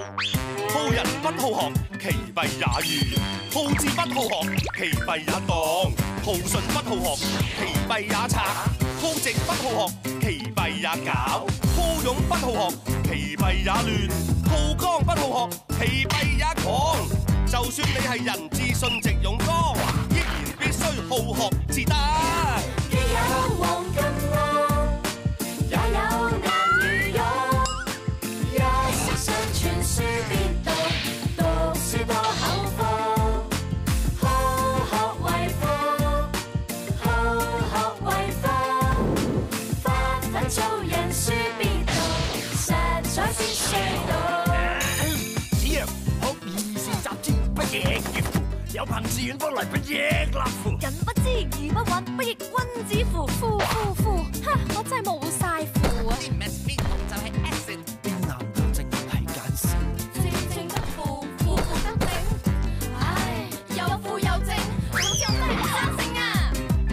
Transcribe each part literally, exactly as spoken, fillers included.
好人不好學，其弊也愚；好智不好學，其弊也當；好信不好學，其弊也賊；好直不好學，其弊也搞；好勇不好學，其弊也亂；好剛不好學，其弊也狂。就算你係人自信直勇剛，依然必須好學至得。 既有黃金屋，也有難如玉。一息尚存，書必讀，讀書多口福。好學為福，好學為福。發奮做人，書必讀，實在必須讀。 子曰：學而時習之，不亦樂乎？有朋自遠方來，不亦樂乎？ 人不知而不愠，不亦君子乎？呼呼呼！哈！我真係冇晒符啊！ 就係 acid，邊男到正係奸笑。 正正得負，負負得正。唉，又負又正，總之我真係唔生性啊！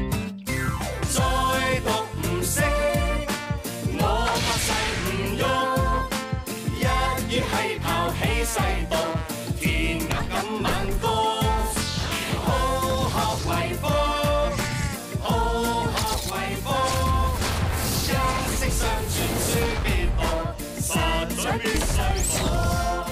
再讀唔識，我發誓唔喐。一於係拋棄世道，天涯咁晚高。好學為福，好學為福，一息尚存，書必讀，實在必須讀。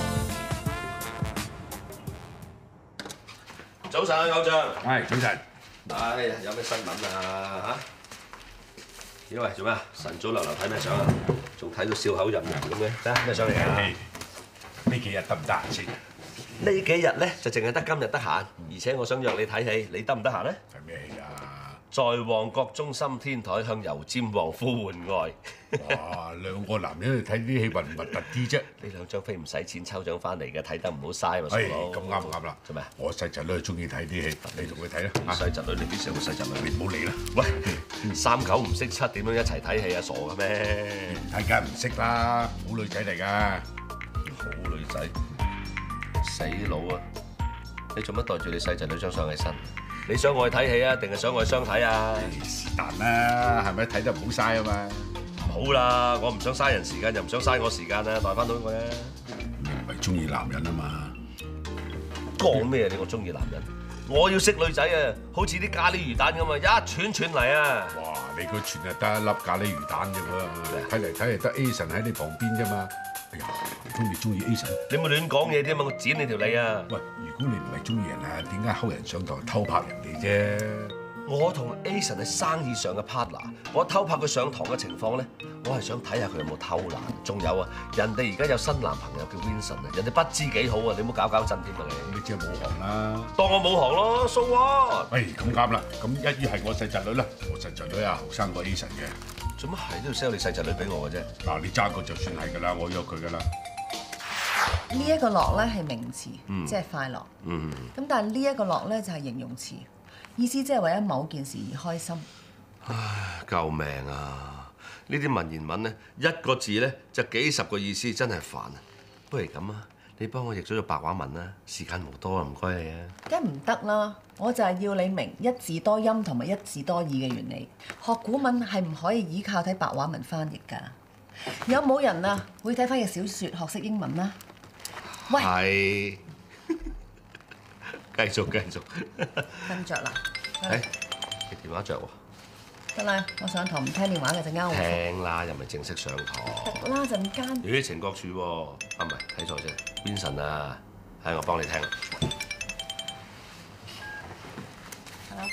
早晨啊，偶像。 係早晨。 唉，有咩新聞啊？嚇？咦喂，做咩啊？晨早流流睇咩相啊？仲睇到笑口吟吟咁嘅，得咩相嚟啊？ 呢幾日得唔得閒先？ 呢幾日咧就淨係得今日得閒，而且我想約你睇戲，你得唔得閒咧？ 睇咩戲㗎？ 在旺角中心天台向油尖旺呼喚愛。 哇！兩個男人去睇啲戲核唔核突啲啫？ 呢兩張飛唔使錢抽獎翻嚟嘅，睇得唔好嘥嘛，傻係佬。 咁啱啱啦。 做咩？ 我細侄女中意睇啲戲，你同佢睇啦。 細侄女，你邊時有個細侄女？ 你唔好嚟啦。 喂，三九唔識七，點樣一齊睇戲啊？傻嘅咩？ 睇梗係唔識啦，好女仔嚟㗎。 好女仔，死佬啊！你做乜袋住你細侄女張相喺身？你想我去睇戲啊，定係想我去相睇啊？ 是但啦，係咪睇得唔好嘥啊嘛？ 好啦，我唔想嘥人時間，又唔想嘥我時間啊，代翻到我啦。 你唔係中意男人啊嘛？ 講咩啊？你我中意男人，我要識女仔啊，好似啲咖喱魚蛋咁啊，一串串嚟啊！ 哇！你個全係得一粒咖喱魚蛋啫喎，睇嚟睇嚟得 A 神喺你旁邊啫嘛。哎呀，唔通你中意 A 神？ 你咪亂講嘢添啊！我剪你條脷啊！ 喂，如果你唔係中意人啊，點解睺人上台偷拍人哋啫？ 我同 A 神係生意上嘅 partner，我偷拍佢上堂嘅情況咧，我係想睇下佢有冇偷懶。仲有啊，人哋而家有新男朋友叫 Vincent 啊，人哋不知幾好啊，你唔好搞搞震添啊你！ 你即係冇行啦。 當我冇行咯，so what？ 喂，咁啱啦，咁一於係我細侄女啦，我細侄女啊後生過 A 神嘅。 做乜係都要 sell 你細侄女俾我嘅啫？ 嗱，你揸個就算係㗎啦，我約佢㗎啦。 呢一個樂咧係名詞， 嗯即係快樂。 嗯， 咁但係呢一個樂咧就係形容詞，意思即係為咗某件事而開心。 唉，救命啊！呢啲文言文咧，一個字咧就幾十個意思，真係煩啊！不如咁啊，你幫我譯咗做白話文啦，時間無多啊，唔該你啊。 梗唔得啦，我就係要你明一字多音同埋一字多義嘅原理。學古文係唔可以依靠睇白話文翻譯㗎。有冇人啊會睇翻譯小説學識英文啊？喂， 係，繼續繼續。 瞓着啦。 誒，你電話着喎。 得啦，我上堂唔聽電話嘅，陣間我聽啦，又唔係正式上堂。 得啦，陣間。 咦，情覺處喎，啊唔係睇錯啫，Vincent啊，係我幫你聽。 Hello。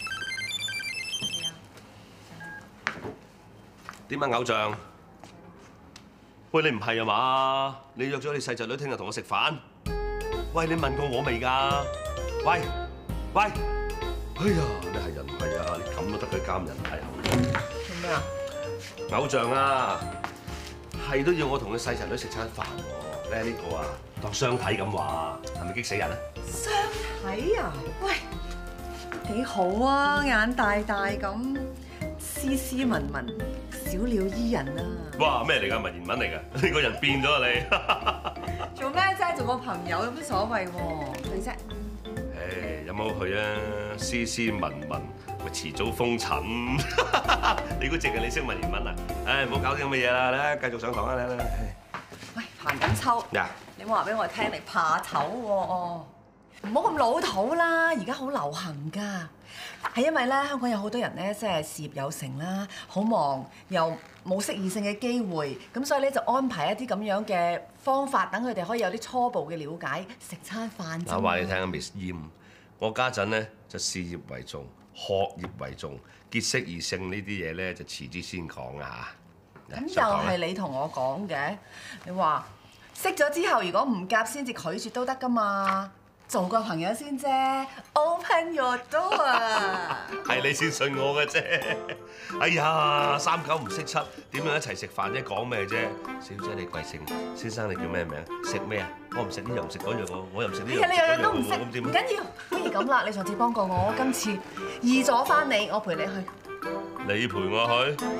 點啊，偶像？喂，你唔係啊嘛？你約咗你細侄女聽日同我食飯？喂，你問過我未㗎？喂喂，哎呀，你係人唔係啊？你咁都得佢監人係啊？ 做咩啊？ 偶像啊，係都要我同你細侄女食餐飯喎。咧呢個啊，當相睇咁話，係咪激死人啊？ 相睇啊？喂，幾好啊，眼大大咁，斯斯文文，小鳥依人啊！ 哇，咩嚟㗎？文言文嚟㗎？你個人變咗啊你！ 做咩啫？做個朋友有乜所謂喎？你啫？ 誒，有冇去啊？斯斯文文，咪遲早封塵。你估淨係你識文言文啊？唉，唔好搞啲咁嘅嘢啦，嚟繼續上堂啦，嚟嚟。 喂， 彭錦秋， 呀你冇話俾我聽你怕醜喎，唔好咁老土啦，而家好流行㗎。係因為咧，香港有好多人咧，即係事業有成啦，好忙又冇識異性嘅機會，咁所以咧就安排一啲咁樣嘅方法，等佢哋可以有啲初步嘅了解，食餐飯啫嘛。 我話你聽啊，Miss Yim，我家陣咧就事業為重，學業為重，結識異性呢啲嘢咧就遲啲先講啊嚇。 咁又係你同我講嘅，你話識咗之後如果唔夾先至拒絕都得㗎嘛。做個朋友先啫 ，Open your door 啊！ 係你先信我嘅啫。哎呀，三九唔識七，點樣一齊食飯啫？講咩啫？小姐你貴姓？先生你叫咩名？食咩啊？我唔食呢樣，唔食嗰樣喎，我又唔食呢樣。 係啊，你樣樣都唔識， 咁點唔緊要。不如咁啦，你上次幫過我，今次易咗翻你，我陪你去。 你陪我去？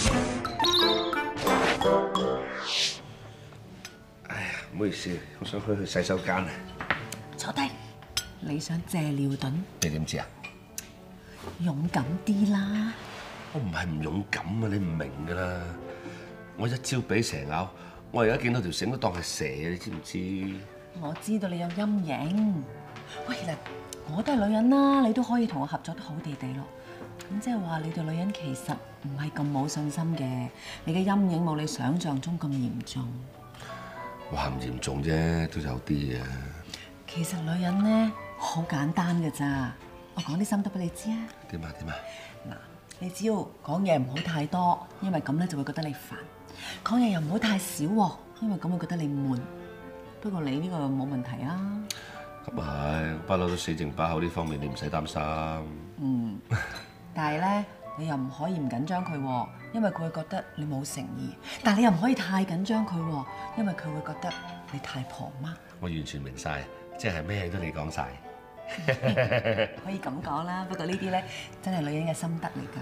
哎呀，唔好意思，我想去去洗手間啊。 坐低，你想借尿遁？ 你點知啊？ 勇敢啲啦！ 我唔係唔勇敢啊，你唔明㗎啦。我一朝俾蛇咬，我而家見到條繩都當係蛇，你知唔知？ 我知道你有陰影。喂，其實我都係女人啦，你都可以同我合作得好地地咯。咁即係話你對女人其實唔係咁冇信心嘅，你嘅陰影冇你想象中咁嚴重。 話唔嚴重啫，都有啲嘅。 其實女人咧好簡單㗎咋，我講啲心得俾你知啊。 點啊點啊！ 嗱，你只要講嘢唔好太多，因為咁咧就會覺得你煩；講嘢又唔好太少喎，因為咁會覺得你悶。不過你呢個冇問題啊。 咁係，不嬲都死剩把口呢方面，你唔使擔心。 嗯，但係咧，你又唔可以唔緊張佢喎，因為佢會覺得你冇誠意。但係你又唔可以太緊張佢喎，因為佢會覺得你太婆媽。我完全明晒，即係咩都你講晒。 可以咁講啦，不過呢啲咧真係女人嘅心得嚟㗎。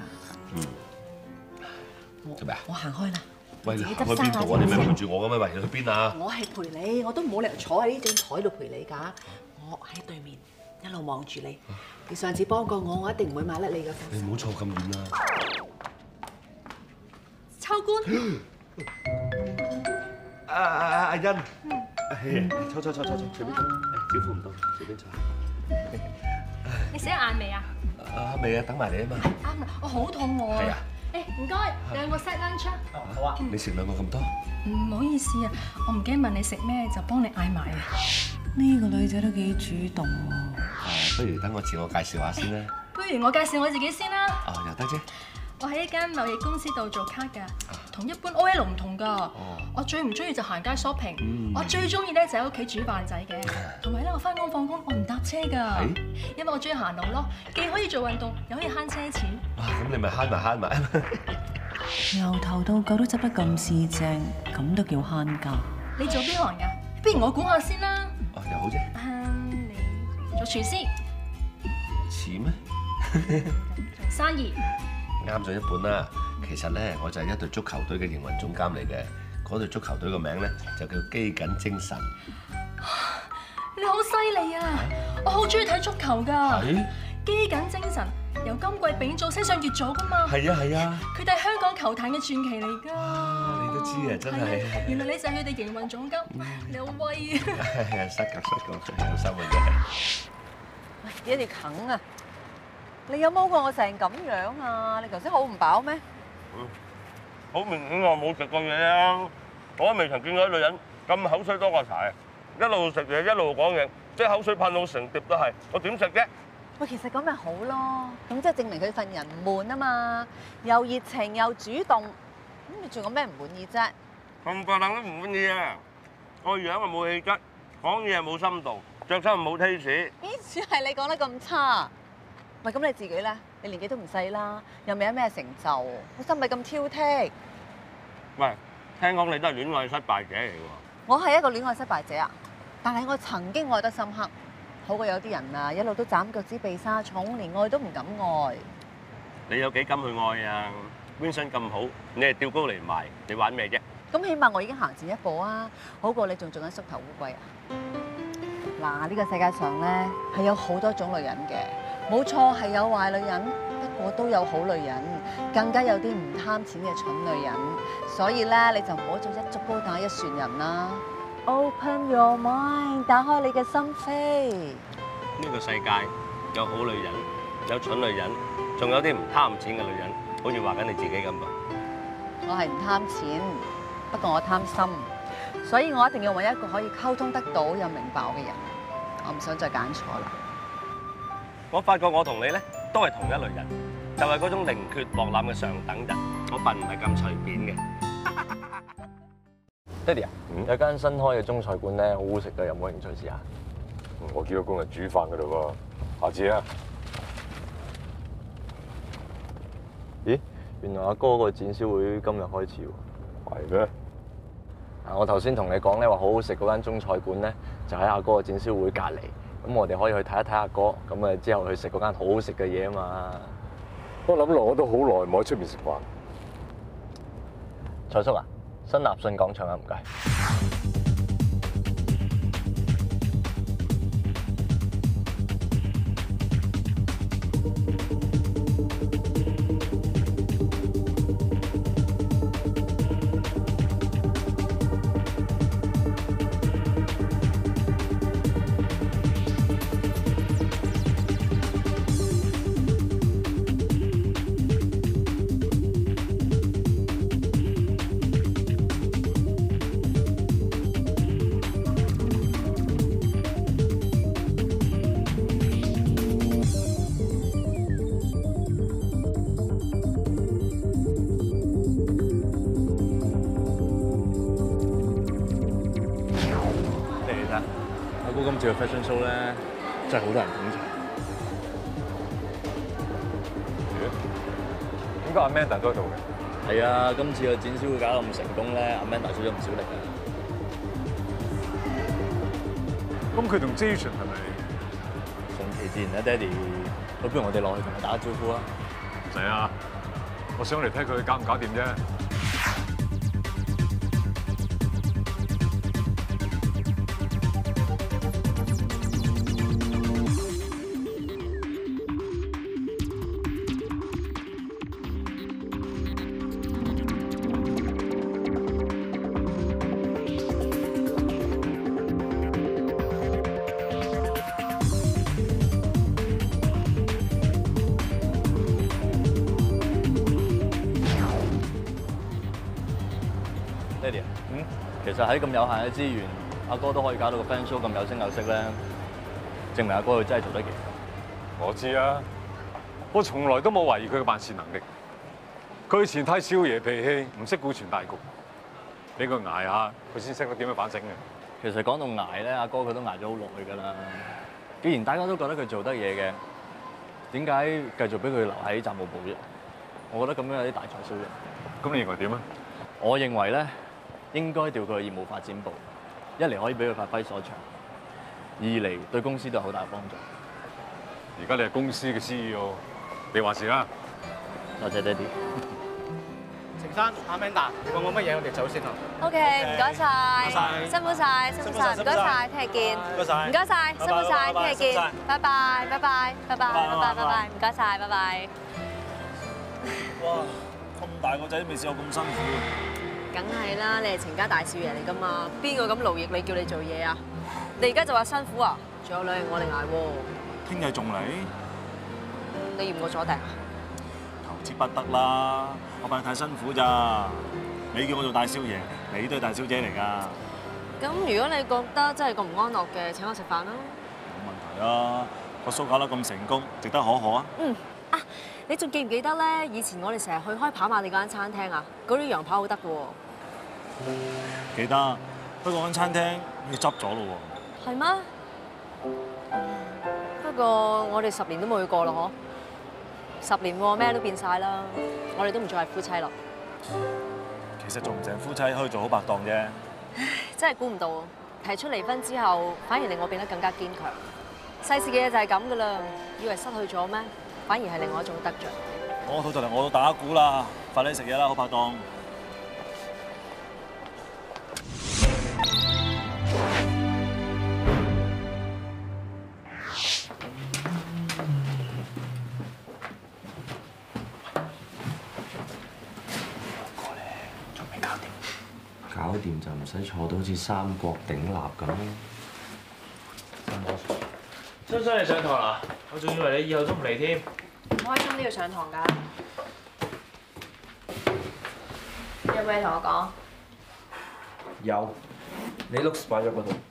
嗯。做咩啊？ 我行開啦。 喂，你行去邊度啊？你咪陪住我嘅咩？喂，你去邊啊？ 我係陪你，我都冇理由坐喺呢張台度陪你㗎。我喺對面一路望住你。你上次幫過我，我一定唔會買甩你嘅貨。 你唔好坐咁遠啦。 秋官。 阿阿阿阿欣。嗯。坐坐坐坐坐，隨便坐。招呼唔到，隨便坐。 你食咗晏未啊？ 啊未啊，等埋你啊嘛。 啱啦，我好肚餓啊。 係啊。 誒唔該，兩個 set lunch 啊。 好啊。你食兩個咁多？ 唔好意思啊，我唔記得問你食咩，就幫你嗌埋啊。 呢個女仔都幾主動喎。 不如等我自我介紹下先啦。 不如我介紹我自己先啦。 哦，又得啫。 我喺一間貿易公司度做卡㗎，同一般 O L 唔同㗎。我最唔中意就行街 shopping，我最中意咧就喺屋企煮飯仔嘅。同埋咧，我翻工放工我唔搭車㗎，因為我中意行路咯，既可以做運動，又可以慳車錢。 哇！咁你咪慳埋慳埋。 由頭到腳都執得咁四正，咁都叫慳㗎。 你做邊行㗎？不如我估下先啦。 哦，又好啫。 嗯，你做廚師。 似咩？ 做生意。 啱咗一半啦。其實咧，我就係一隊足球隊嘅營運總監嚟嘅。嗰隊足球隊個名咧就叫機緊精神。 你好犀利啊！我好中意睇足球㗎。 係。 機緊精神由今季丙組升上乙組㗎嘛。 係啊係啊。佢哋係香港球壇嘅傳奇嚟㗎。 你都知啊，真係。 原來你就係佢哋營運總監，你好威啊！ 係啊，失格失格，有心嘅真係。 喂，幾條啃啊！你有冇過我成咁樣啊？你頭先好唔飽咩？ 嗯，好明顯我冇食過嘢啊！我都未曾見過啲女人咁口水多過茶，一路食嘢一路講嘢，即係口水噴到成碟都係，我點食啫？ 喂，其實咁咪好咯，咁即係證明佢份人唔悶啊嘛，又熱情又主動，咁你仲有咩唔滿意啫？ 咁個冷都唔滿意啊！個樣又冇氣質，講嘢又冇深度，着衫又冇 taste。 邊處係你講得咁差？喂，咁你自己咧？你年紀都唔細啦，又未有咩成就，好心咪咁挑剔。 喂，聽講你都係戀愛失敗者嚟喎。 我係一個戀愛失敗者啊，但係我曾經愛得深刻，好過有啲人啊，一路都斬腳趾避沙蟲，連愛都唔敢愛。 你有幾敢去愛啊 ？Vincent 咁好，你係吊高嚟賣，你玩咩啫？ 咁起碼我已經行前一步啊，好過你仲做緊縮頭烏龜啊！嗱，呢個世界上咧係有好多種女人嘅，冇錯係有壞女人，不個個都有好女人，更加有啲唔貪錢嘅蠢女人。所以咧，你就唔好做一竹篙打一船人啦。Open your mind， 打開你嘅心扉。 呢個世界有好女人，有蠢女人，仲有啲唔貪錢嘅女人，好似話緊你自己咁噃。 我係唔貪錢，不過我貪心，所以我一定要揾一個可以溝通得到又明白我嘅人。我唔想再揀錯啦。 我發覺我同你咧都係同一類人，就係嗰種寧缺莫濫嘅上等人。我份唔係咁隨便嘅。 爹哋啊，有間新開嘅中菜館咧，好好食㗎，有冇興趣試下？ 我見到工人煮飯㗎咯喎，下次啊。 咦，原來阿哥個展銷會今日開始喎。 係咩？ 啊，我頭先同你講咧話好好食嗰間中菜館咧，就喺阿哥個展銷會隔離。咁我哋可以去睇一睇阿哥，咁啊之後去食嗰間好好食嘅嘢啊嘛。 我諗落我都好耐冇喺出面食飯。 蔡叔啊，新立信廣場啊，唔該。今次嘅 fashion show 咧，真係好多人捧場。 點解阿 Amanda 都喺度嘅？ 係啊，今次嘅展銷會搞到咁成功咧，阿 Amanda 出咗唔少力啊。 咁佢同 Jason 係咪？ 順其自然啦，爹哋。咁不如我哋落去同佢打個招呼啊？ 唔使啊，我想嚟睇佢搞唔搞掂啫。 爹哋啊，嗯，其實喺咁有限嘅資源，阿哥都可以搞到個 fashion show 咁有聲有色咧，證明阿哥佢真係做得幾好。 我知啊，我從來都冇懷疑佢嘅辦事能力。佢以前太少爺脾氣，唔識顧全大局，俾佢捱下，佢先識得點樣反省嘅。 其實講到捱咧，阿哥佢都捱咗好耐㗎啦。既然大家都覺得佢做得嘢嘅，點解繼續俾佢留喺雜務部啫？我覺得咁樣有啲大材小用。 咁你認為點啊？ 我認為咧，應該調佢去業務發展部，一嚟可以俾佢發揮所長，二嚟對公司都有好大幫助。 而家你係公司嘅 C E O， 你話事啦。 多謝爹哋。 程生，阿 Amanda，你講我乜嘢？我哋走先啦。 OK， 唔該晒，辛苦晒，辛苦晒，唔該晒，聽日見。唔該晒，唔該晒，辛苦晒，聽日見。拜拜，拜拜，拜拜，拜拜，拜拜，唔該晒，拜拜。 哇，咁大個仔都未試過咁辛苦。 梗係啦，你係程家大少爺嚟㗎嘛，邊個咁勞役你叫你做嘢啊？你而家就話辛苦啊？仲有兩日我嚟捱喎。 聽日仲嚟？ 你嫌我阻定啊？ 求之不得啦，我扮太辛苦咋？你叫我做大少爺，你都係大小姐嚟㗎。 咁如果你覺得真係咁唔安樂嘅，請我食飯啦。 冇問題啊，個 show 搞得咁成功，值得可賀啊！ 嗯啊，你仲記唔記得咧？以前我哋成日去開跑馬地嗰間餐廳啊，嗰啲羊扒好得㗎喎。 記得，不過間餐廳要執咗咯喎。 係咩？不過我哋十年都冇去過咯，嗬？十年喎，咩都變晒啦，我哋都唔再係夫妻咯。 其實做唔成夫妻可以做好拍檔啫。 唉，真係估唔到，提出離婚之後，反而令我變得更加堅強。世事嘅嘢就係咁噶啦，以為失去咗咩？反而係另外一種得着。 我肚就嚟我都打鼓啦，快啲食嘢啦，好拍檔。 就唔使坐到好似三國鼎立咁。 欣欣你上堂啦？我仲以為你以後都唔嚟添。 唔開心都要上堂㗎。有冇嘢同我講？ 有，你 looks 擺咗嗰度。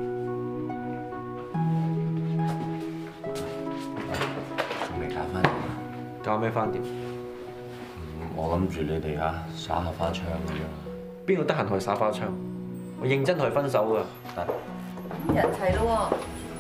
仲未搞翻掂？搞咩翻掂？我諗住你哋啊耍下花槍咁樣。邊個得閒同佢耍花槍？我認真同佢分手㗎。得。 人齊咯喎！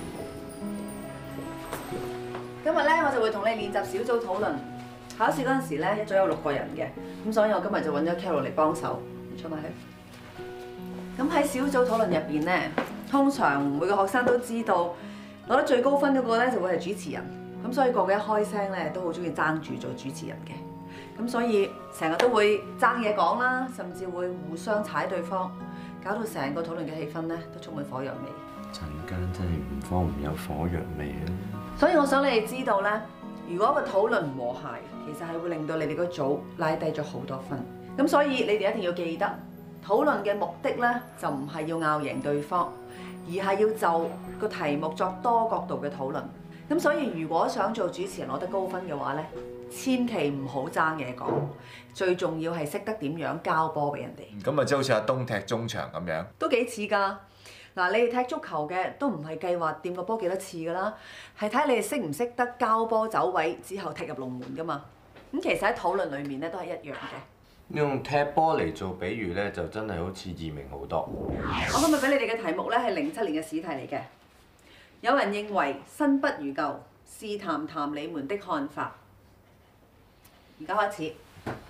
今日咧我就會同你練習小組討論。考試嗰陣時咧，一組有六個人嘅，咁所以我今日就揾咗 Carol 嚟幫手，出埋去。咁喺小組討論入邊咧，通常每個學生都知道攞得最高分嗰個咧就會係主持人，咁所以個個一開聲咧都好中意爭住做主持人嘅。咁所以成日都會爭嘢講啦，甚至會互相踩對方，搞到成個討論嘅氣氛咧都充滿火藥味。 陣間真係唔慌唔有火藥味啊！ 所以我想你哋知道咧，如果個討論唔和諧，其實係會令到你哋個組拉低咗好多分。咁所以你哋一定要記得，討論嘅目的咧就唔係要拗贏對方，而係要就個題目作多角度嘅討論。咁所以如果想做主持人攞得高分嘅話咧，千祈唔好爭嘢講，最重要係識得點樣交波俾人哋。 咁啊，即係好似阿東踢中場咁樣， 都幾似㗎。嗱，你哋踢足球嘅都唔係計劃掂個波幾多次㗎啦，係睇你哋識唔識得交波走位之後踢入龍門㗎嘛。咁其實喺討論裡面咧都係一樣嘅。 用踢波嚟做比喻咧，就真係好似易明好多。 我今日俾你哋嘅題目咧係零七年嘅試題嚟嘅。有人認為新不如舊，試談談你們的看法。而家開始，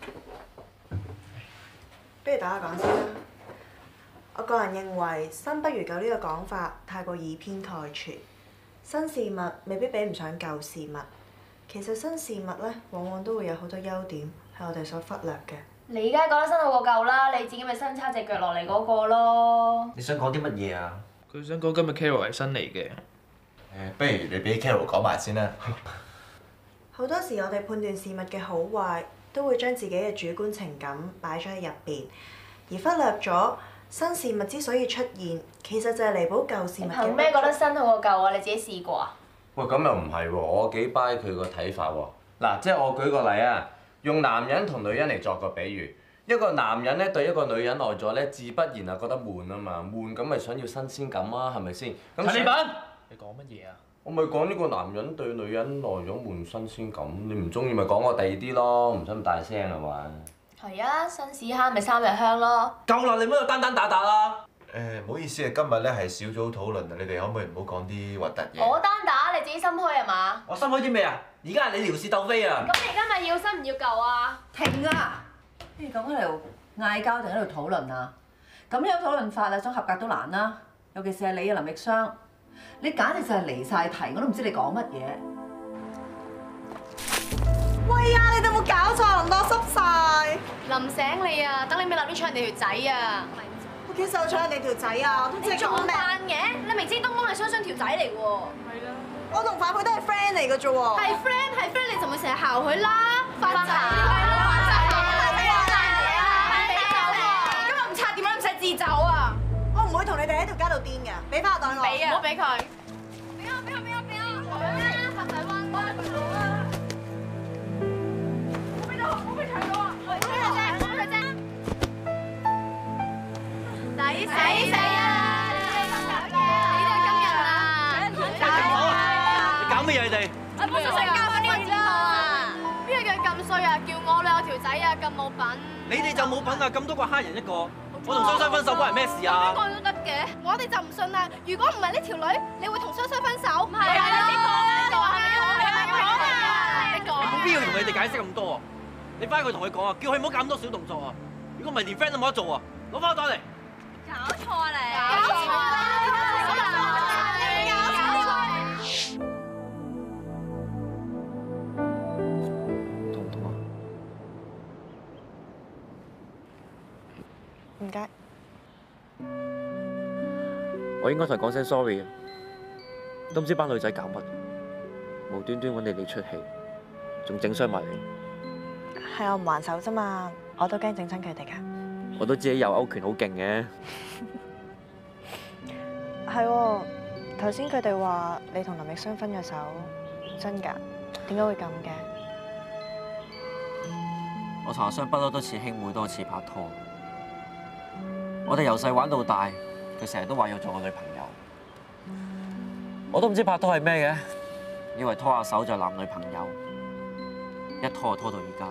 不如打下講先啦。我個人認為新不如舊呢個講法太過以偏概全，新事物未必比唔上舊事物。其實新事物咧，往往都會有好多優點係我哋所忽略嘅。 你而家覺得新好過舊啦，你自己咪新叉隻腳落嚟嗰個咯。 你想講啲乜嘢啊？ 佢想講今日 Carol 係新嚟嘅。 誒，不如你俾 Carol 講埋先啦。 好多時我哋判斷事物嘅好壞，都會將自己嘅主觀情感擺咗喺入邊，而忽略咗新事物之所以出現，其實就係彌補舊事物嘅。 憑咩覺得新好過舊啊？你自己試過啊？ 喂，咁又唔係喎，我幾 buy 佢個睇法喎。嗱，即係我舉個例啊，用男人同女人嚟作個比喻。一個男人咧對一個女人耐咗咧，自不然係覺得悶啊嘛，悶咁咪想要新鮮感啊，係咪先？咁陳立品，你講乜嘢啊？ 我咪講呢個男人對女人耐咗悶新鮮感，你唔中意咪講我第二啲咯，唔使咁大聲係嘛？ 係啊，新屎坑咪三日香咯。 夠啦，你唔好單單打打啦。 誒，唔好意思啊，今日咧係小組討論啊，你哋可唔可以唔好講啲核突嘢？ 我單打，你自己心虛係嘛？ 我心虛啲咩啊？而家係你撩事鬥非啊！ 咁你而家咪要新唔要舊啊？ 停啊！你哋咁喺度嗌交定喺度討論啊？咁樣討論法啊，想合格都難啦。尤其是係你啊，林奕湘，你簡直就係離晒題，我都唔知你講乜嘢。 喂啊！你哋有冇搞錯？淋到我濕晒。 淋醒你啊！等你咪立啲搶人哋條仔啊！ 我幾時有搶人哋條仔啊？我都知你仲講咩？ 扮嘅？你明知東東係雙雙條仔嚟喎。係啦。 我同范佩都係 friend 嚟嘅啫喎。 係 friend 係 friend，你就會成日姣佢啦，發仔。係啦，發仔。今日唔拆點解唔使自走啊？ 我唔會同你哋喺條街度癲嘅，俾翻個袋我。 俾啊！唔好俾佢。俾我俾我俾我俾我。好啦，發仔灣灣佢好啦。唔好俾到，唔好俾搶到啊！唔好俾佢啫，唔好俾佢啫。抵死死啊！你都係今日啦。 你搞咩嘢你哋？ 我本身想交翻呢個字啊！邊個叫佢咁衰啊？叫我你有條仔啊，咁冇品。 你哋就冇品啊！咁多個蝦人一個，我同雙雙分手關人咩事啊？ 邊個都得嘅，我哋就唔信啦。如果唔係呢條女，你會同雙雙分手？唔係啊！你講啊！你講啊！你講啊！你講啊！ 冇必要同你哋解釋咁多啊！你翻去同佢講啊，叫佢唔好搞咁多小動作啊！如果唔係連 friend 都冇得做啊！攞翻個袋嚟！ 搞錯啊你！搞錯啦！你搞錯啦！你搞錯！ 痛唔痛啊？ 唔該。 我應該同佢講聲 sorry 啊！都唔知班女仔搞乜，無端端揾你嚟出氣，仲整傷埋你。 係我唔還手啫嘛，我都驚整親佢哋㗎。 我都知你右勾拳好勁嘅。 係喎，頭先佢哋話你同林奕雙分咗手，真㗎？點解會咁嘅？ 我同阿雙不嬲都似兄妹多似拍拖。我哋由細玩到大，佢成日都話要做我女朋友。我都唔知拍拖係咩嘅，以為拖下手就男女朋友，一拖就拖到而家。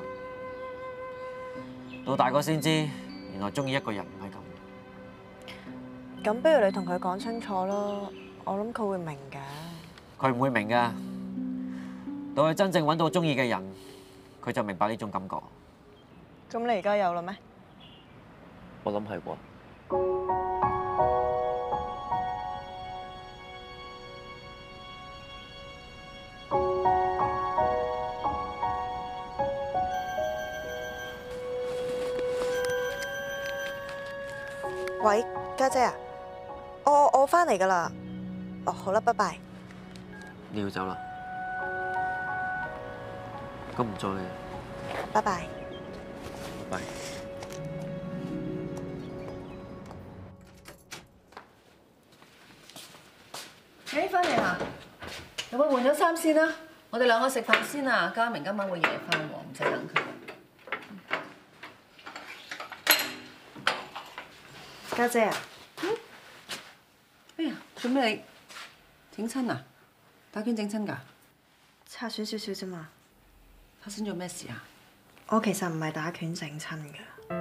到大個先知，原來中意一個人唔係咁。 咁不如你同佢講清楚咯，我諗佢會明嘅。 佢唔會明㗎，到佢真正揾到中意嘅人，佢就明白呢種感覺。 咁你而家有啦咩？ 我諗係喎。 喂，家姐啊，我我翻嚟噶啦。哦，好啦，拜拜。 你要走啦？咁唔再。 拜拜。 拜拜。 誒，翻嚟啦！有冇換咗衫先啦？我哋兩個食飯先啊！嘉明今晚會夜翻喎，唔使等佢。 家姐啊， 嗯？哎呀，做咩你整親啊？打拳整親㗎？ 擦損少少啫嘛。 發生咗咩事啊？ 我其實唔係打拳整親㗎。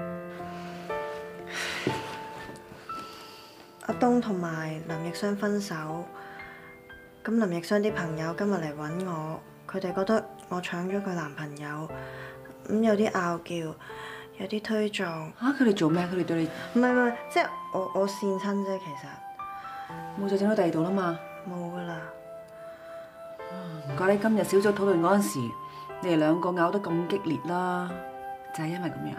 阿東同埋林奕雙分手，咁林奕雙啲朋友今日嚟揾我，佢哋覺得我搶咗佢男朋友，咁有啲拗撬。有啲推撞嚇！佢哋做咩？佢哋對你唔係唔係，即係我我跣親啫，其實冇再整到第二度啦嘛。 冇噶啦。 唔怪你今日小組討論嗰陣時，你哋兩個拗得咁激烈啦，就係因為咁樣。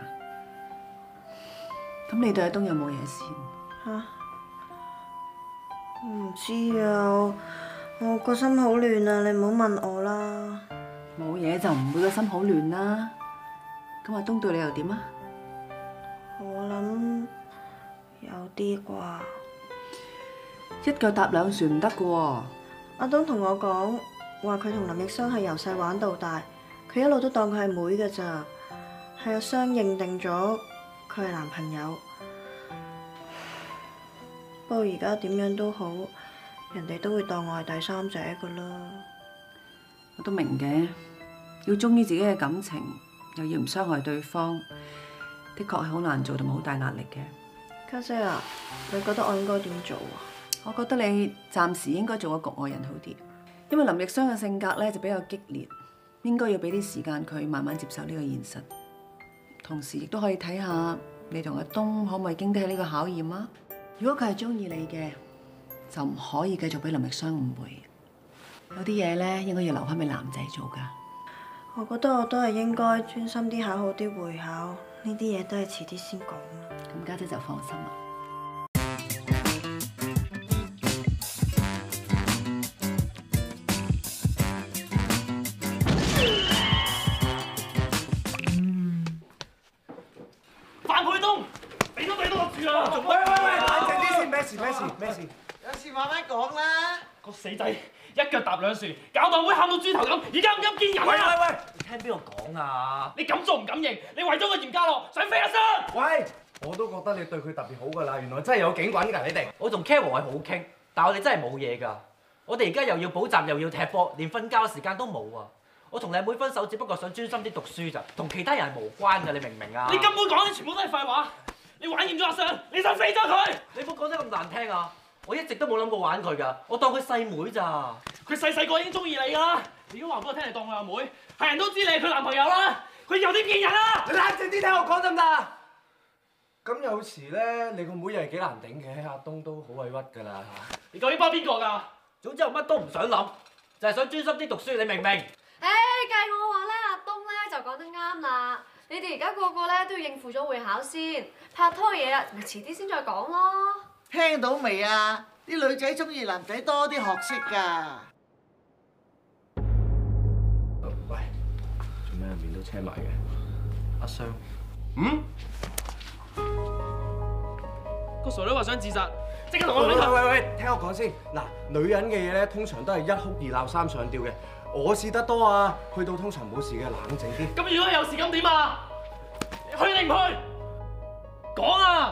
咁你對阿東有冇嘢先？ 嚇！我唔知啊，我個心好亂啊！你唔好問我啦。 冇嘢就唔會個心好亂啦。咁阿東對你又點啊？ 我諗有啲啩。 一腳踏兩船唔得噶喎。 阿東同我講話，佢同林奕雙係由細玩到大，佢一路都當佢係妹㗎咋，係阿雙認定咗佢係男朋友。不過而家點樣都好，人哋都會當我係第三者㗎啦。 我都明嘅，要忠於自己嘅感情，又要唔傷害對方，的確係好難做同埋好大壓力嘅。 家姐啊，你覺得我應該點做啊？ 我覺得你暫時應該做個局外人好啲，因為林奕雙嘅性格咧就比較激烈，應該要俾啲時間佢慢慢接受呢個現實。同時亦都可以睇下你同阿東可唔可以經得起呢個考驗啊？如果佢係中意你嘅，就唔可以繼續俾林奕雙誤會。有啲嘢咧應該要留翻俾男仔做㗎。 我覺得我都係應該專心啲考好啲會考，呢啲嘢都係遲啲先講啦。 咁家姐就放心啦。 范佩東，你都俾到我住啦！ 喂喂喂，冷靜啲先，咩事咩事咩事？ 有事慢慢講啦。 個死仔一腳踏兩船，搞到妹喊到豬頭咁，而家唔敢見人啊！ 喂喂喂， 你聽邊個講啊？你敢做唔敢認？你為咗個嚴家樂想飛一身？ 喂，我都覺得你對佢特別好㗎啦，原來真係有警棍㗎你哋。 我同 Carol 係好傾，但係我哋真係冇嘢㗎。我哋而家又要補習又要踢波，連瞓覺時間都冇啊！我同你妹分手，只不過想專心啲讀書咋，同其他人係無關㗎，你明唔明啊？ 你根本講嘅全部都係廢話。你玩厭咗阿相，你想飛咗佢？ 你唔好講得咁難聽啊！我一直都冇諗過玩佢㗎，我當佢細妹咋。 佢細細個已經中意你㗎啦！你如果話俾我聽你當佢阿妹，係人都知你係佢男朋友啦！佢有啲騙人啊！ 你冷靜啲聽我講得唔得？咁有時咧，你個妹又係幾難頂嘅，阿東都好委屈㗎啦。 你究竟幫邊個㗎？ 總之我乜都唔想諗，就係想專心啲讀書，你明唔明？ 誒，計我話咧，阿東咧就講得啱啦。你哋而家個個咧都要應付咗會考先，拍拖嘢啊，咪遲啲先再講咯。 聽到未啊？啲女仔中意男仔多啲學識㗎。 喂，做咩面都青埋嘅？阿雙。 嗯？ 個傻女話想自殺，即刻同我喂揾佢。 喂喂喂，聽我講先。嗱，女人嘅嘢咧，通常都係一哭二鬧三上吊嘅。我試得多啊，去到通常冇事嘅，冷靜啲。 咁如果有事咁點啊？去定唔去？講啊！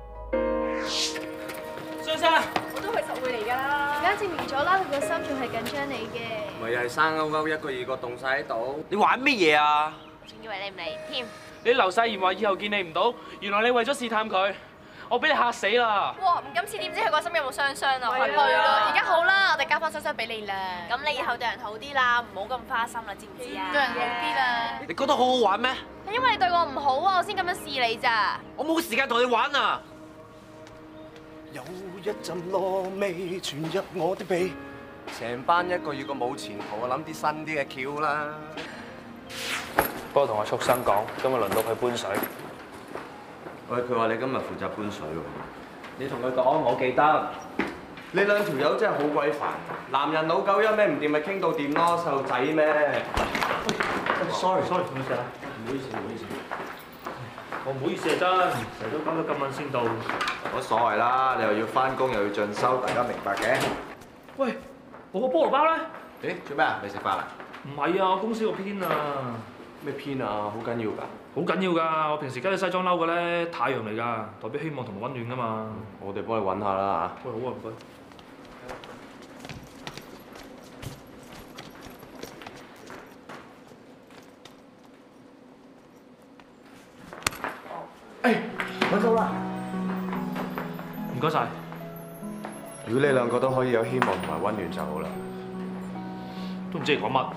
雙生， 我都係實會嚟㗎啦。而家證明咗啦，佢個心仲係緊張你嘅。 咪又係生勾勾一個二個凍晒喺度。 你玩乜嘢啊？ 仲以為你唔嚟添。 你留晒言話以後見你唔到，原來你為咗試探佢，我俾你嚇死啦！ 哇！唔今次點知佢個心有冇傷傷啊？ 係咯，而家好啦，我哋交翻雙雙俾你啦。 咁你以後對人好啲啦，唔好咁花心啦，知唔知啊？ 對人好啲啦。 你覺得好好玩咩？ 係因為你對我唔好啊，我先咁樣試你咋。 我冇時間同你玩啊！ 有一陣落味傳入我的鼻，成班一個月個冇前途，我諗啲新啲嘅橋啦。 不過同阿畜生講，今日輪到佢搬水。 喂，佢話你今日負責搬水喎。 你同佢講，我記得。 你兩條友真係好鬼煩，男人老狗有咩唔掂咪傾到掂咯，細路仔咩 ？Sorry sorry，唔好意思啊，唔好意思唔好意思。我唔好意思啊真，成日都搞到咁晚先到。 冇所謂啦，你又要翻工又要進修，大家明白嘅。 喂，我個菠蘿包咧？ 誒，做咩啊？未食飯啊？ 唔係啊，我公司個編啊。 咩編啊？好緊要㗎。 好緊要㗎！我平時加啲西裝褸嘅咧，太陽嚟㗎，代表希望同埋溫暖㗎嘛。 我哋幫你揾下啦嚇。 喂，好啊，唔該。 誒，揾到啦！ 唔該晒。 如果你兩個都可以有希望同埋溫暖就好啦。 都唔知你講乜。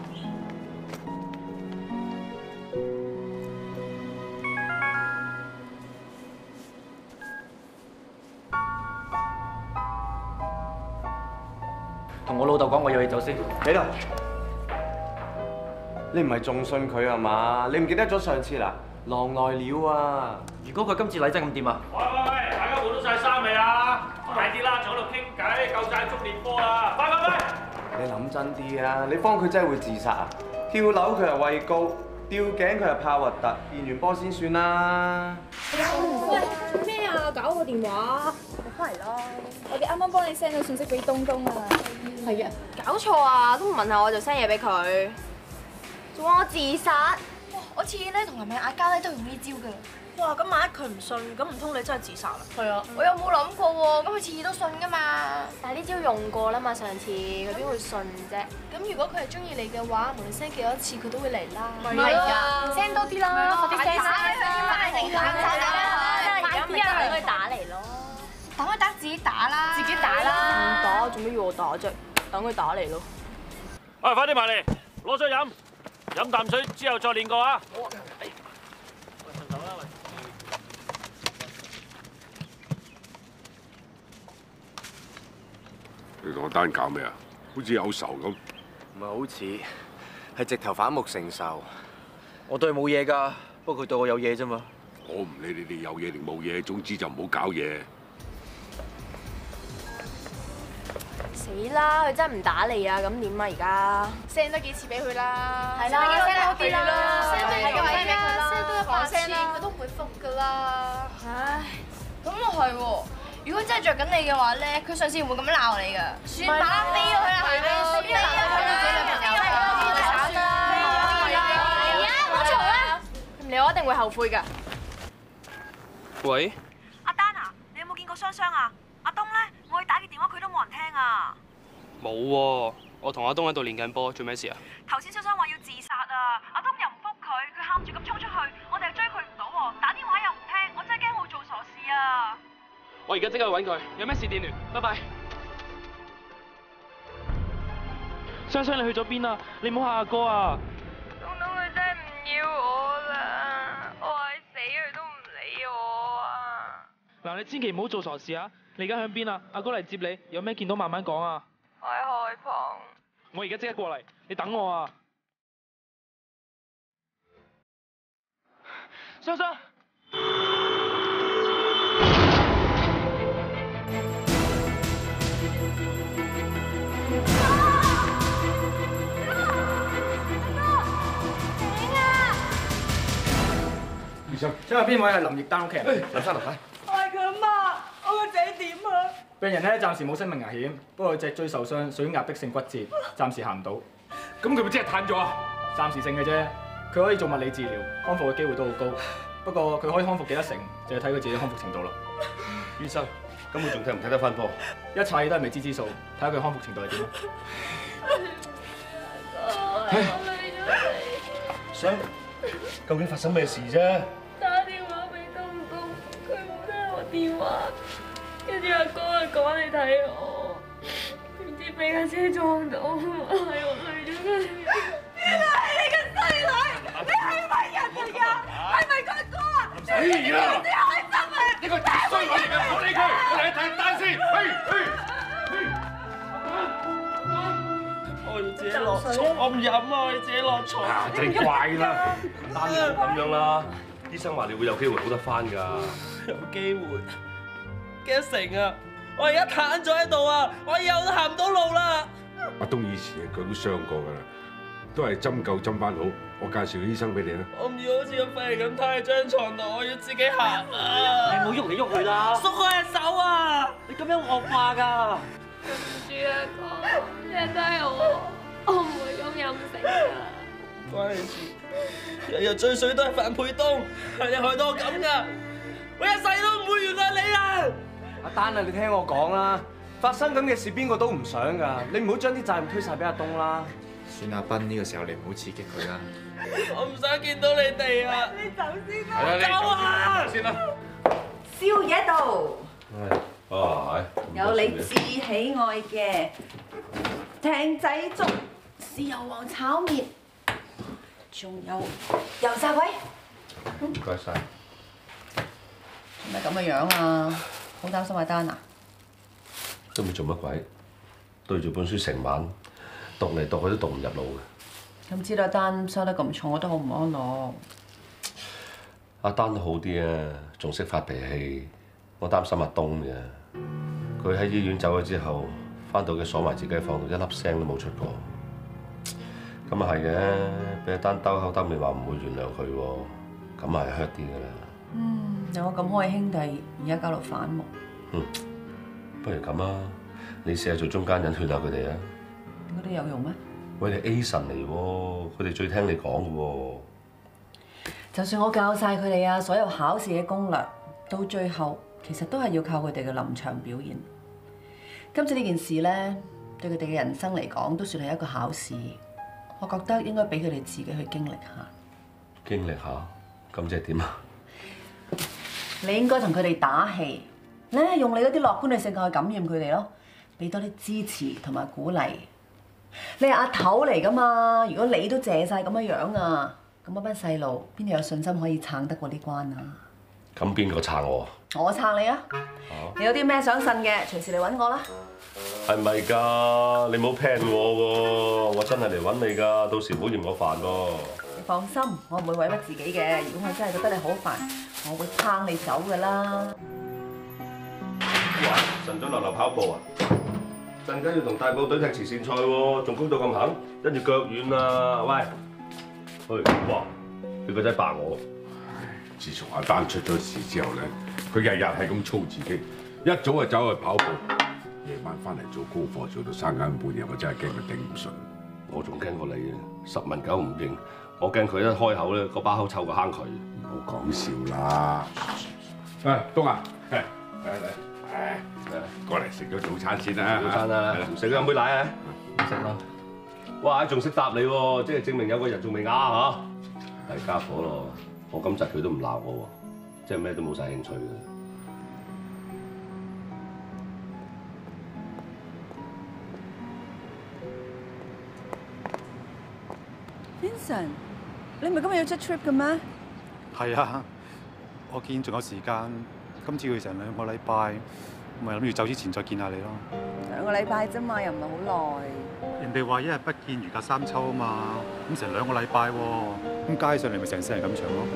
同我老豆講，我要你走先。 喺度。你唔係仲信佢啊嘛？你唔記得咗上次啦？狼來了啊！ 如果佢今次禮真咁點啊？ 喂喂喂，大家換到晒衫未啊？快啲啦，坐喺度傾偈，夠晒足練波啦！快快快！ 你諗真啲啊！你幫佢真係會自殺啊？跳樓佢係畏高，吊頸佢係怕核突，練完波先算啦。 喂，做咩啊？搞個電話。你翻嚟啦！我哋啱啱幫你 send 咗信息俾東東啊。係啊。 搞錯啊！都唔問下我就 send 嘢俾佢，仲話我自殺。 哇！我次次咧同男人嗌交咧都用呢招㗎。哇！咁萬一佢唔信，咁唔通你真係自殺啦？ 係啊。 我又冇諗過喎，咁佢次次都信㗎嘛。 但係呢招用過啦嘛，上次佢邊會信啫？ 咁如果佢係中意你嘅話，無論 send 幾多次佢都會嚟啦。 係啊。 send 多啲啦，快啲 send 啦！快啲打打打啦！快啲啊！等佢打嚟咯。 等佢打自己打啦。 自己打啦。 唔打，做咩要我打啫？等佢打嚟咯。 喂，快啲埋嚟，攞水飲，飲啖水之後再練過啊！ 你同我單搞咩啊？好似有仇咁。 唔係好似，係直頭反目成仇。 我對佢冇嘢㗎，不過佢對我有嘢啫嘛。 我唔理你哋有嘢定冇嘢，總之就唔好搞嘢。 死啦！佢真係唔打你啊！咁點啊？而家 send 多幾次俾佢啦。 係啦 ，send 多啲啦 ，send 多一百俾佢啦 ，send 多一百次佢佢都唔會覆㗎啦。 唉，咁又係喎。如果真係着緊你嘅話咧，佢上次唔會咁樣鬧你㗎。算吧啦，飛咗佢啦，係啊，飛咗佢啦，飛咗佢啦，係啊，冇嘈啦。 唔理我一定會後悔㗎。 喂？ 阿丹啊，你有冇見過雙雙啊？阿東咧，我去打佢電話，佢都冇人聽啊！ 冇喎，我同阿東喺度練緊波，做咩事啊？ 頭先雙雙話要自殺啊，阿東又唔覆佢，佢喊住咁衝出去，我哋又追佢唔到喎，打電話又唔聽，我真係驚我做傻事啊！ 我而家即刻去揾佢，有咩事電聯，拜拜。雙雙你去咗邊啊？你唔好嚇阿哥啊！ 東東佢真係唔要我啦，我話死佢都唔理我啊！ 嗱，你千祈唔好做傻事啊！你而家響邊啊？阿哥嚟接你，有咩見到慢慢講啊！ 我喺海旁。 我而家即刻過嚟，你等我啊！雙雙。 醫生，即係邊位係林奕丹屋企人？林生，林生。 我係佢阿媽，我個仔病人咧暫時冇生命危險，不過脊椎受傷，屬於壓迫性骨折，暫時行唔到。 咁佢咪即係癱咗啊？ 暫時性嘅啫，佢可以做物理治療，康復嘅機會都好高。不過佢可以康復幾多成，就要睇佢自己康復程度啦。 醫生，咁佢仲踢唔踢得翻波？ 一切都係未知之數，睇下佢康復程度係點啦。 想究竟發生咩事啫？ 打電話俾東東，佢冇聽我電話，跟住阿哥啊趕嚟睇我，點知俾架車撞到，係我累咗佢。邊個係你嘅衰女？你係咪人嚟㗎？係咪佢哥啊？ 唔使理啦！ 你開心啊！ 呢個衰女嚟㗎，唔好理佢，我哋去睇單先。去去。 我要自己落床，我唔飲啊！我要自己落床。 真係怪啦，單就咁樣啦。醫生話你會有機會好得翻㗎。 有機會幾多成啊？我而家癱咗喺度啊！我以後都行唔到路啦。 阿東以前佢都傷過㗎啦，都係針灸針翻好。我介紹個醫生俾你啦。 我唔要好似個廢人咁攤喺張床度，我要自己行啊！ 你唔好喐嚟喐去啦！ 縮開隻手啊！ 你咁樣惡化㗎！ 對唔住啊哥，真係我，我唔會咁任性㗎。 關你事！日日追水都係范沛東，係你害到我咁㗎！我一世都唔會原諒你啊！ 阿丹啊，你聽我講啦，發生咁嘅事邊個都唔想㗎，你唔好將啲責任推晒俾阿東啦。 算阿斌呢個時候，你唔好刺激佢啦。 我唔想見到你哋啊！你走先啦！走啊！ 先啦。 宵夜到， 啊有你至喜愛嘅艇仔粥、豉油皇炒麵，仲有油炸鬼。 唔該晒。 係咪咁嘅樣啊？好擔心阿丹啊！ 都唔知做乜鬼，對住本書成晚讀嚟讀去都讀唔入腦嘅。 咁知道阿丹傷得咁重，我都好唔安樂。 阿丹都好啲啊，仲識發脾氣。我擔心阿東嘅，佢喺醫院走咗之後，翻到嘅鎖埋自己房度，一粒聲都冇出過。咁啊係嘅，俾阿丹兜口兜面話唔會原諒佢喎，咁係 hurt 啲㗎啦。 嗯，有個咁好嘅兄弟，而家搞到反目。 嗯，不如咁啊，你試下做中間人勸下佢哋啊。 應該都有用咩？ 喂，你 A 神嚟喎，佢哋最聽你講嘅喎。 就算我教晒佢哋啊，所有考試嘅攻略，到最後其實都係要靠佢哋嘅臨場表現。今次呢件事咧，對佢哋嘅人生嚟講，都算係一個考試。我覺得應該俾佢哋自己去經歷下。 經歷下，咁即係點啊？ 你應該同佢哋打氣，咧用你嗰啲樂觀嘅性格去感染佢哋咯，俾多啲支持同埋鼓勵。你係阿頭嚟噶嘛？如果你都謝晒咁樣樣啊，咁嗰班細路邊度有信心可以撐得過呢關啊？ 咁邊個撐我啊？ 我撐你啊！你有啲咩想呻嘅，隨時嚟揾我啦。 係咪㗎？你唔好 plan 我喎，我真係嚟揾你㗎，到時唔好嫌我煩喎。 你放心，我唔會委屈自己嘅。如果我真係覺得你好煩，我會撐你走㗎啦。 哇！晨早流流跑步啊！陣間要同大埔隊踢慈善賽喎，仲高到咁行，跟住腳軟啊！喂，去哇！你個仔扮我。 自從阿丹出咗事之後咧，佢日日係咁操自己，一早就走去跑步，夜晚翻嚟做功課做到三更半夜，我真係驚佢頂唔順。 我仲驚過你啊！十問九唔應，我驚佢一開口咧，個把口臭過坑渠。 唔好講笑啦！誒，東啊，嚟嚟嚟，誒，過嚟食咗早餐先啦。 早餐啦，唔食飲杯奶啊！唔食啦。哇！仲識答你喎，即係證明有個人仲未啞嚇。係家伙咯，我咁窒佢都唔鬧我喎，即係咩都冇晒興趣嘅。 Vincent，你唔係今日要出 trip 嘅咩？ 係啊，我見仲有時間，今次要成兩個禮拜，咪諗住走之前再見下你咯。 兩個禮拜啫嘛，又唔係好耐。 人哋話一日不見如隔三秋啊嘛，咁成兩個禮拜喎，咁街上嚟咪成世人咁長咯。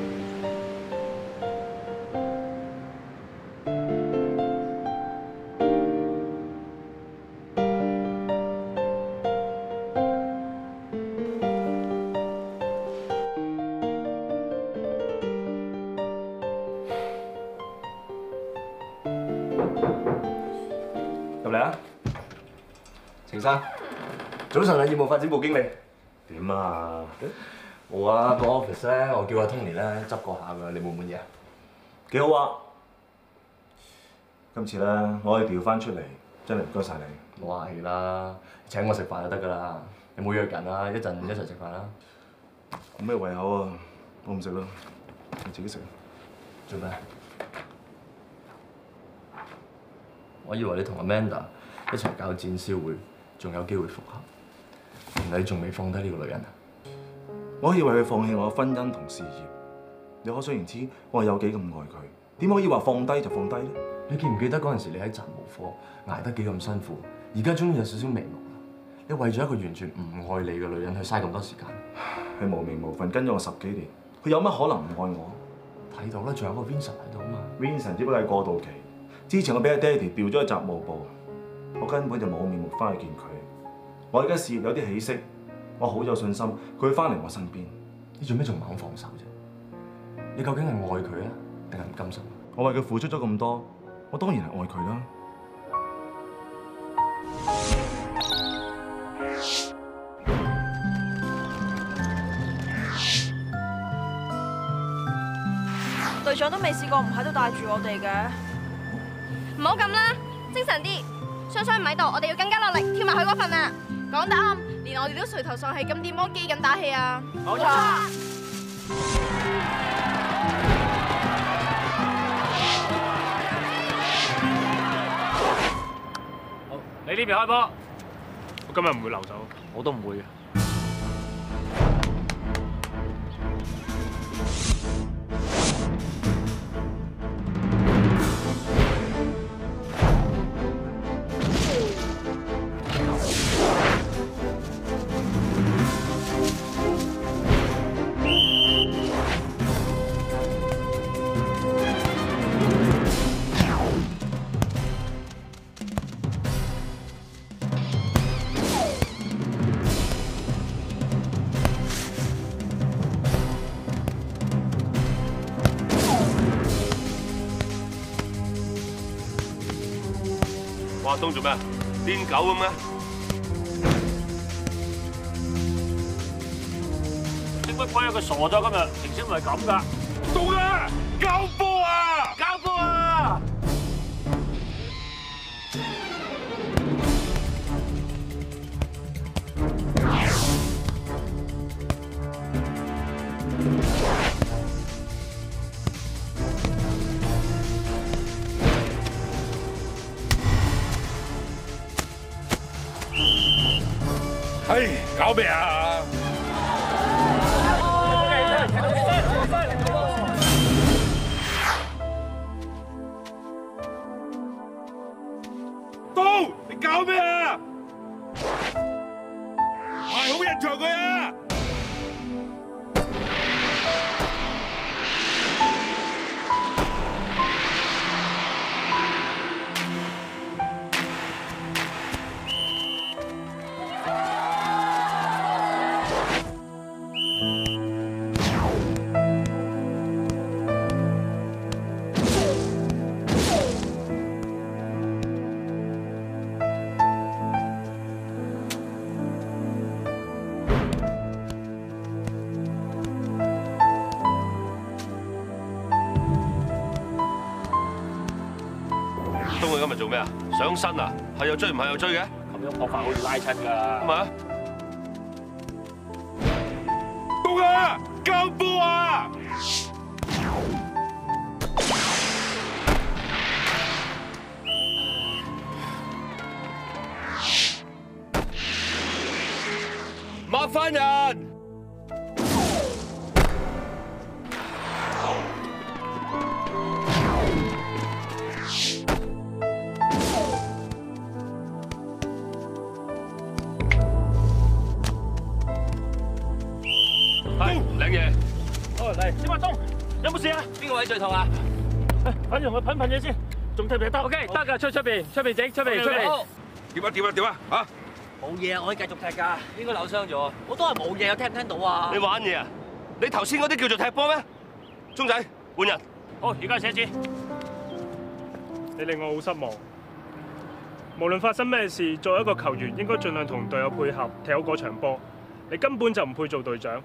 程生，早晨啊，業務發展部經理。點啊？冇啊，個 office 咧，我叫阿 Tony 咧執過下㗎，你滿唔滿意啊？ 幾好啊！今次咧，我可以調翻出嚟，真係唔該晒你。 冇客氣啦，請我食飯就得㗎啦。有冇約人啊？一陣一齊食飯啦。 冇咩胃口啊，我唔食啦，你自己食。 做咩？我以為你同 Amanda 一齊搞展銷會，仲有機會復合。原來你仲未放低呢個女人啊！ 我以為佢放棄我嘅婚姻同事業，你可想而知我係有幾咁愛佢，點可以話放低就放低咧？ 你記唔記得嗰陣時你喺雜務課捱得幾咁辛苦？而家終於有少少眉目啦！你為咗一個完全唔愛你嘅女人去嘥咁多時間， 佢無名無份跟咗我十幾年，佢有乜可能唔愛我？ 睇到啦，仲有個 Vincent 喺度啊嘛。 Vincent 只不過係過渡期，之前我俾阿爹哋調咗去雜務部，我根本就冇面目翻去見佢。我而家事業有啲起色，我好有信心佢會翻嚟我身邊。 你做咩仲唔肯放手啫？你究竟係愛佢啊，定係唔甘心？ 我為佢付出咗咁多，我當然係愛佢啦。 隊長都未試過唔喺度帶住我哋嘅，唔好咁啦，精神啲。雙雙唔喺度，我哋要更加落力，跳埋佢嗰份啊！講得啱，連我哋都垂頭喪氣咁點幫機咁打氣啊！冇錯。 好，你呢邊開波，我今日唔會留手， 我都唔會嘅。 哇！東做咩啊？癲狗咁嘅？ 點解鬼啊？佢傻咗今日，平時唔係咁噶。 東啊！交波啊！ 交波啊！ 唉，搞咩啊？東，你搞咩啊？排好人場佢啊！東佢今日做咩啊？上身啊？係又追唔係又追嘅？ 咁樣搏法好似拉親㗎。 咁啊？東啊！交波啊！抹翻人！係領嘢。 哦，嚟，小麥東，有冇事啊？ 邊個位最痛啊？ 快啲同佢噴噴嘢先，仲踢唔踢得 ？O K，得㗎，出出邊，出邊整，出邊出邊。 點啊點啊點啊嚇！ 冇嘢啊，我可以繼續踢㗎。應該扭傷咗。我都係冇嘢，聽唔聽到啊？ 你玩嘢啊？你頭先嗰啲叫做踢波咩？鐘仔換人。 好，而家寫字。你令我好失望。 無論發生咩事，作為一個球員應該盡量同隊友配合，踢好嗰場波。你根本就唔配做隊長。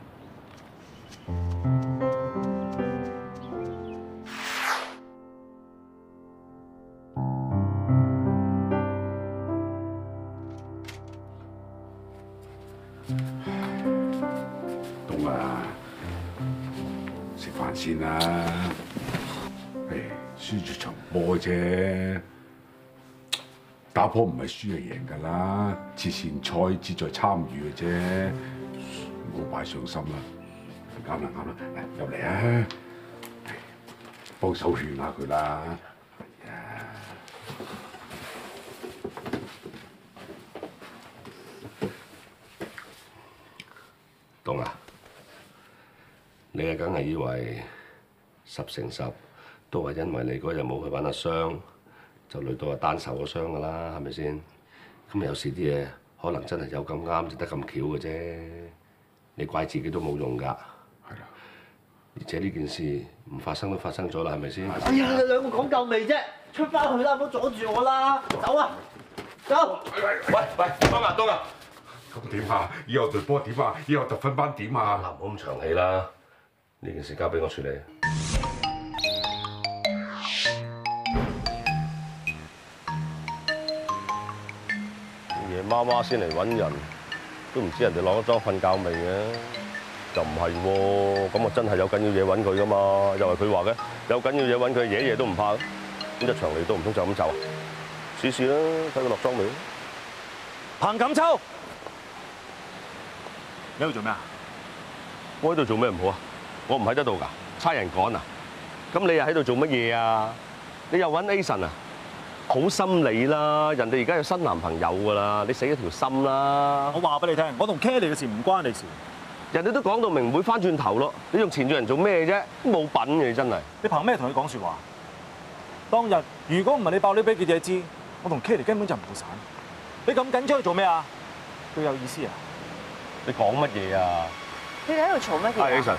東啊，食飯先啦。誒，輸住場波啫。打波唔係輸就贏㗎啦，慈善賽志在參與嘅啫，唔好擺上心啦。啱啦啱啦，嚟入嚟啊，幫手勸下佢啦。係啊， 東啊，你啊梗係以為十成十都係因為你嗰日冇去揾阿雙。就累到阿單受咗傷㗎啦，係咪先？咁有時啲嘢可能真係有咁啱，就得咁巧嘅啫。你怪自己都冇用㗎。係啦。而且呢件事唔發生都發生咗啦，係咪先？ 哎呀，你兩個講夠未啫？出翻去啦，唔好阻住我啦！走啊！走！ 喂喂喂，東啊東啊！咁點啊？以後隊波點啊？以後特訓班點啊？ 嗱，唔好咁長氣啦，呢件事交俾我處理。夜媽媽先嚟揾人，都唔知人哋落咗妝瞓覺未嘅，又唔係喎，咁啊真係有緊要嘢揾佢噶嘛，又係佢話嘅，有緊要嘢揾佢，夜夜都唔怕，咁一場嚟到唔通就咁走啊？試試啦，睇佢落妝未？ 彭錦秋，你喺度做咩啊？ 我喺度做咩唔好啊？我唔喺得度㗎，差人趕啊！咁你又喺度做乜嘢啊？你又揾 Ason 啊？好心理啦，人哋而家有新男朋友㗎啦，你死咗條心啦！ 我話俾你聽，我同 Kelly 嘅事唔關你事。 人哋都講到明唔會翻轉頭咯，你仲纏住人做咩啫？冇品嘅你真係。 你憑咩同佢講説話？當日如果唔係你爆料俾記者知，我同 Kelly 根本就唔會散。你咁緊張去做咩啊？最有意思啊！ 你講乜嘢啊？ 你哋喺度嘈乜嘢？ 係 Ason，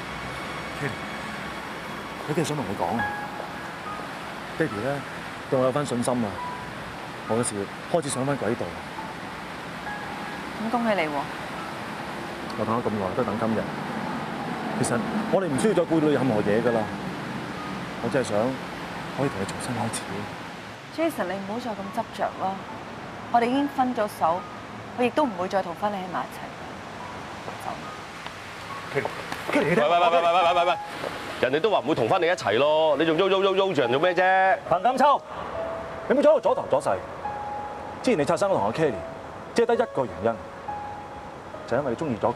Kelly，有啲嘢想同你講啊。爹哋咧對我有翻信心啊！我嘅事開始上翻軌道。 咁恭喜你喎！ 我等咗咁耐，都等今日。其實我哋唔需要再顧慮任何嘢㗎啦。我真係想可以同你重新開始。 Jason， 你唔好再咁執着啦。我哋已經分咗手，我亦都唔會再同翻你喺埋一齊。走。 喂喂喂喂喂喂喂喂！人哋都話唔會同翻你一齊咯，你仲喐喐喐喐住人做咩啫？ 彭錦秋，你冇喺度阻頭阻勢。之前你拆散我同阿 Kelly， 只係得一個原因，就係因為你中意咗佢。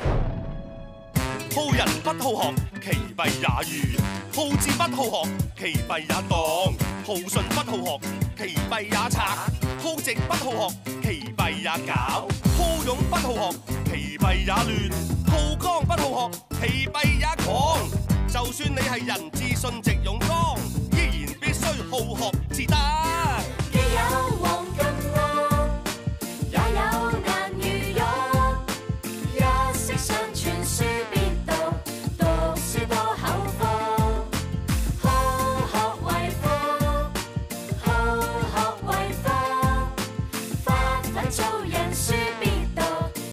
好人不好學，其弊也愚；好智不好學，其弊也當；好信不好學，其弊也賊；好直不好學，其弊也搞；好勇不好學，其弊也亂；好剛不好學，其弊也狂。就算你係人資信直勇。